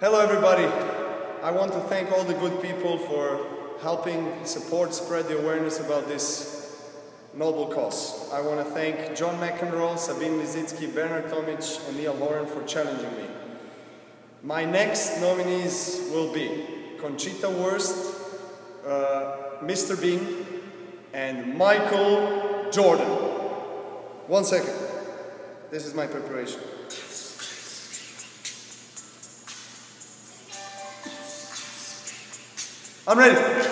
Hello everybody. I want to thank all the good people for helping support, spread the awareness about this noble cause. I want to thank John McEnroe, Sabine, Lisicki, Tomic and Niall Horan for challenging me. My next nominees will be Conchita Wurst, Mr. Bean and Michael Jordan. 1 second. This is my preparation. I'm ready.